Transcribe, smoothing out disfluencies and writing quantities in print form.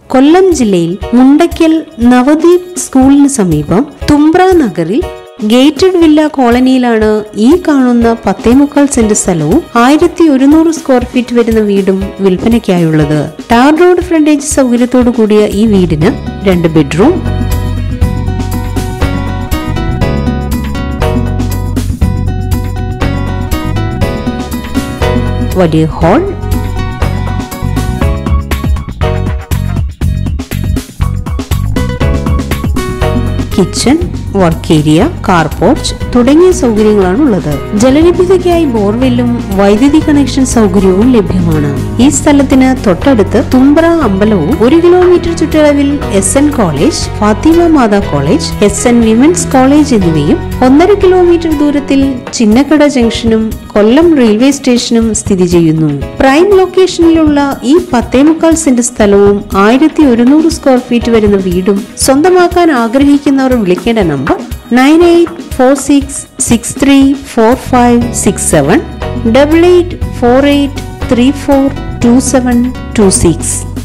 കൊല്ലം ജില്ലയിൽ മുണ്ടയ്ക്കൽ നവദീപ് സ്കൂളിന് സമീപം തുമ്പ്ര നഗറിൽ ഗേറ്റഡ് വില്ല കോളനിയിലാണ് ഈ കാണുന്ന 10.25 സെന്റ് സ്ഥലവും 1100 സ്ക്വയർ ഫീറ്റ് വരുന്ന വീടും വിൽപ്പനയ്ക്കായുള്ളത്. ടാർ റോഡ് ഫ്രണ്ടേജ് സൗകര്യത്തോടു കൂടിയ ഈ വീടിന് 2 ബെഡ്റൂം, വലിയ hall, kitchen, work area, car porch തുടങ്ങിയ സൗകര്യങ്ങളാണ് ഉള്ളത്. ജലലഭ്യതയ്ക്കായി ബോർവെല്ലും വൈദ്യുതി കണക്ഷൻ സൗകര്യവും ലഭ്യമാണ്. ഈ സ്ഥലത്തിന് തൊട്ടടുത്ത് തുമ്പ്ര അമ്പലവും 1 കിലോമീറ്റർ ചുറ്റളവിൽ SN college, Fathima Matha college, SN women's college എന്നിവയും 1.5 കിലോമീറ്റർ ദൂരത്തിൽ ചിന്നക്കട ജംഗ്ഷനും കൊല്ലം റെയിൽവേ സ്റ്റേഷനും സ്ഥിതി ചെയ്യുന്നു. പ്രൈം ലൊക്കേഷനിലുള്ള ഈ 10.25 സെന്റ് സ്ഥലവും 1100 സ്ക്വയർ ഫീറ്റ് വരുന്ന വീടും സ്വന്തമാക്കാൻ ആഗ്രഹിക്കുന്നവർ വിളിക്കേണ്ട നമ്പർ 9846634567 8848342726.